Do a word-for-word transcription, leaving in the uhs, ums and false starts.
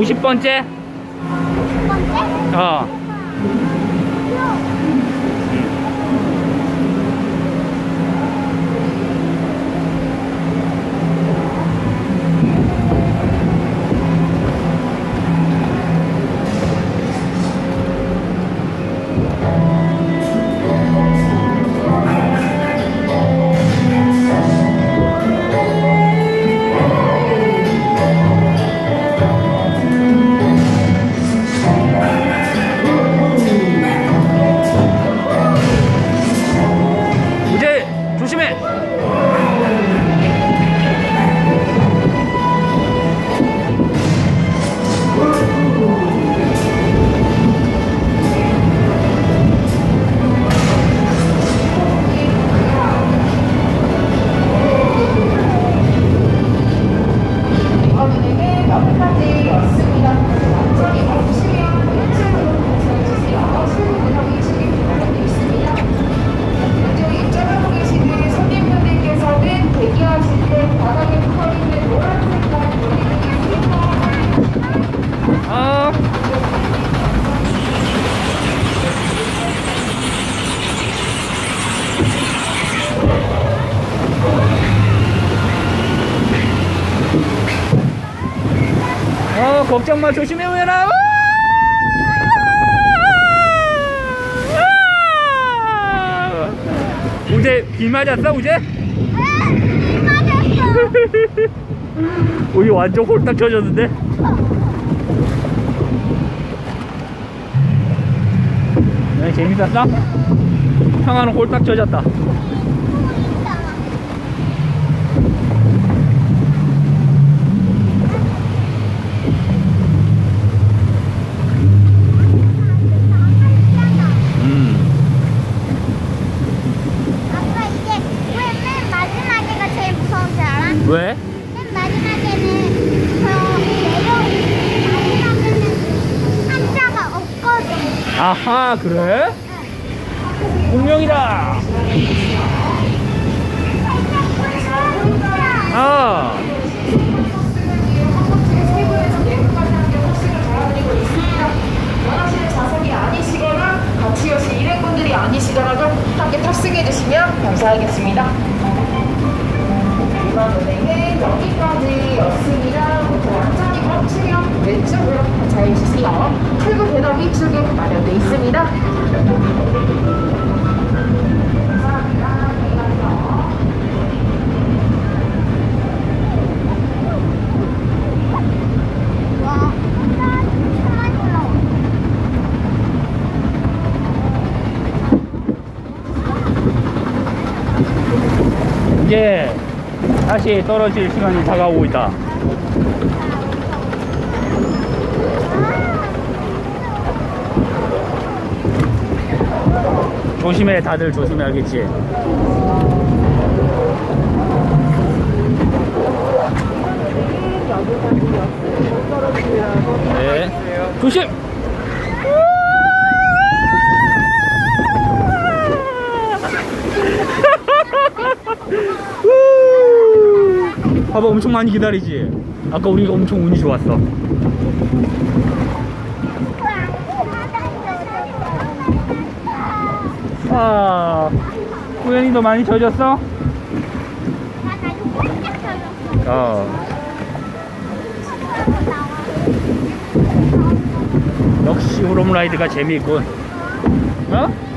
오십 번째? 오십 번째? 어. 조심해! 어린이에게 몇 가지였습니다. 완전히 멈추면 왼쪽으로 벗어주세요. 손으로 이식이 부탁드리고 있습니다. 먼저 입장하고 계시는 손님분들께서는 대기하실 때 바닥에 붙어있는 노란 색깔 놀이기구 어. 어, 걱정마. 조심해, 우연아. 우재 비 맞았어, 우재? 비 맞았어. 우리 완전 홀딱 젖었는데? 네, 재밌었어? 형아는 홀딱 젖었다. 왜? 맨 마지막에는 저 내려 마지막에는 한자가 없거든. 아하, 그래? 공룡이다. 아. 원하시는 좌석이 아니시거나 같이 오신 일행분들이 아니시더라도 함께 탑승해 주시면 감사하겠습니다. 이번 운행은 여기까지였습니다. 완전히 멈추면 왼쪽으로 잘 주세요. 출구 배너 위쪽에 마련되어 있습니다. 이제 다시 떨어질 시간이 다가오고 있다. 조심해, 다들 조심해, 알겠지? 네. 조심! 봐봐, 엄청 많이 기다리지? 아까 우리가 엄청 운이 좋았어. 아, 우연히도 많이 젖었어? 어. 역시 호롬라이드가 재미있군. 어?